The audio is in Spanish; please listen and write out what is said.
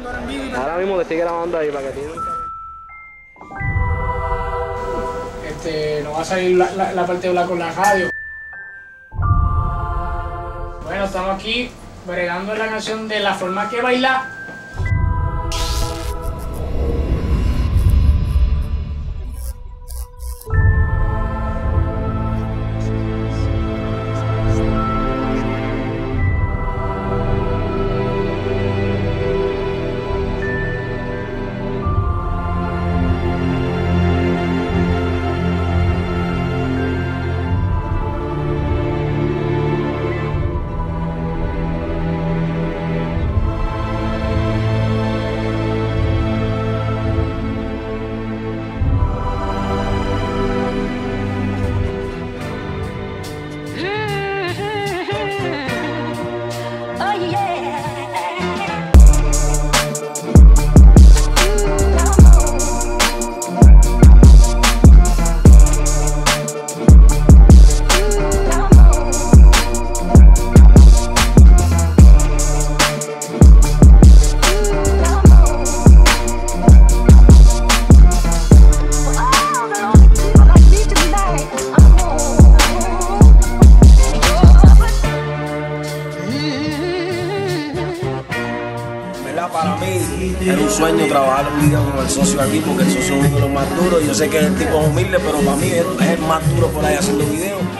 Ahora mismo te estoy grabando ahí para que tienes. No va a salir la parte de hablar con la radio. Bueno, estamos aquí bregando en la canción de La Forma que Baila. Para mí era un sueño trabajar un video con el socio aquí, porque el socio es uno de los más duros. Yo sé que el tipo es humilde, pero para mí es el más duro por ahí haciendo videos.